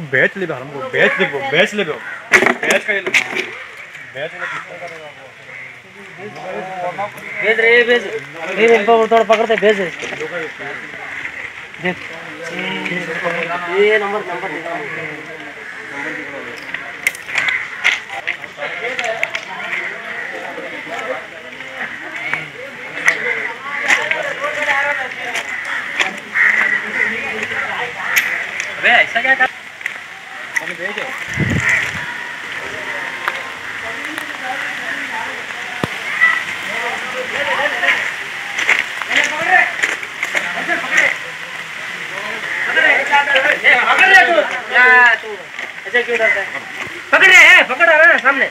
बेच ले हमको, बेच ले बेच ले बेच का ये लो, बेच ले कितना करेगा वो? भेज रे भेज, ये इनको थोड़ा पकड़ते भेज देख। ये नंबर नंबर दे दो। अबे ऐसा क्या कर? मैंने भेजे। ऐसे क्यों डरता है? पकड़ रे, पकड़ आ रहा सामने।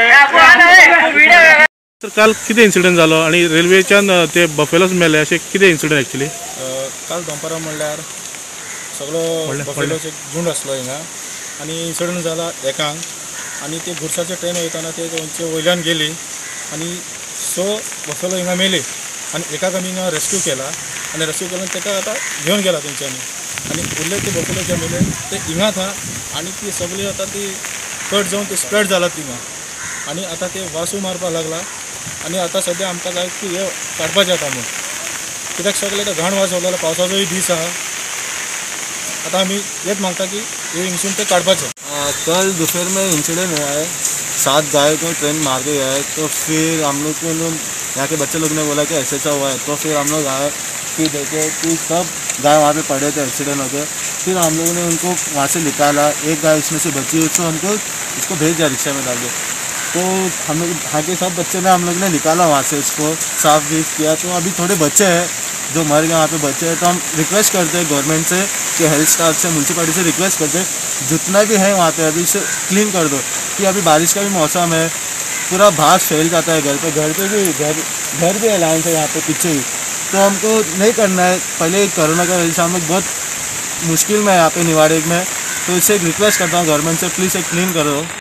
तर काल किती इन्सिडेंट जालो आणि रेल्वेच्यान ते बफेलोज मेले असे किती इन्सिडेंट एक्चुअली? काल दनपारां म्हणल्यार सगळो बफेलोच एक झुंड आसलो हिंगा आनी इन्सिडंट जाला एकांक आनी ते गुड्साचे ट्रेन वयताना ते वयल्यान गेली आनी 6 बफेलो हिंगा मेले आनी एकाक आमी हिंगा रेस्क्यू केला आनी रेस्क्यू केल्यान ताका आतां घेवन गेला तेंच्यांनी आनी उरले ते बफेलो जे मेले ते हिंगाच आहा आनी ती सगळी आतां ती कट जावन ते स्प्रेड जालात थिंगा आनी आतां ते वासू मारपाक लागला आनी आतां सद्या आमकां जाय की हे काडपाचें आतां म्हूण कित्याक सगळे ते घाण वास येयलो पावसाचोय दीस आहा आता हमें ये मांगता कि ये इंसिडेंट पे काटपाचे। कल दोपहर में इंसिडेंट हुआ है, 7 गाय को ट्रेन मार के गया है। तो फिर हम लोग को यहाँ के बच्चे लोग ने बोला कि ऐसा हुआ है, तो फिर हम लोग आए फिर देखे कि सब गाय वहाँ पे पड़े थे एक्सीडेंट हो गए। फिर हम लोगों ने उनको वहाँ से निकाला, एक गाय इसमें से बची तो हमको इसको भेज दिया रिक्शा में डाल के। तो हम लोग यहाँ के सब बच्चे ने हम लोग ने निकाला वहाँ से, इसको साफ वीफ किया। तो अभी थोड़े बच्चे हैं जो मर गए वहाँ पे बच्चे हैं, तो हम रिक्वेस्ट करते हैं गवर्नमेंट से कि हेल्थ स्टाफ से म्यूनसिपैलिटी से रिक्वेस्ट करते हैं जितना भी है वहाँ पे अभी से क्लीन कर दो कि अभी बारिश का भी मौसम है, पूरा भाग फैल जाता है घर पे भी घर भी अलायंस है यहाँ पे पीछे भी। तो हमको नहीं करना है, पहले कोरोना का वजह से हम लोग बहुत मुश्किल में है यहाँ पे निवाड़े में। तो इससे एक रिक्वेस्ट करता हूँ गवर्नमेंट से प्लीज़ एक क्लीन करो।